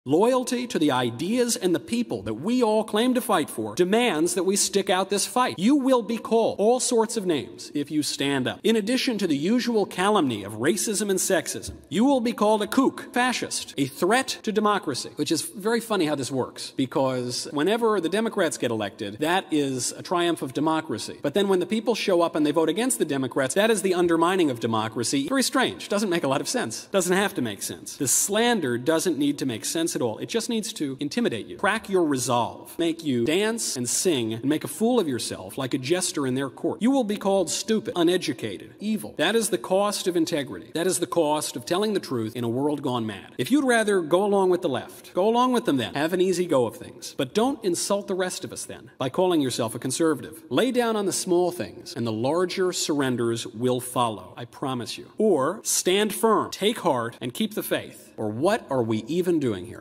Loyalty to the ideas and the people that we all claim to fight for demands that we stick out this fight. You will be called all sorts of names if you stand up. In addition to the usual calumny of racism and sexism, you will be called a kook, fascist, a threat to democracy, which is very funny how this works, because whenever the Democrats get elected, that is a triumph of democracy. But then when the people show up and they vote against the Democrats, that is the undermining of democracy. Very strange. Doesn't make a lot of sense. Doesn't have to make sense. The slander doesn't need to make sense at all. It just needs to intimidate you, crack your resolve, make you dance and sing and make a fool of yourself like a jester in their court. You will be called stupid, uneducated, evil. That is the cost of integrity. That is the cost of telling the truth in a world gone mad. If you'd rather go along with the left, go along with them then. Have an easy go of things. But don't insult the rest of us then by calling yourself a conservative. Lay down on the small things and the larger surrenders will follow. I promise you. Or stand firm, take heart, and keep the faith. Or what are we even doing here?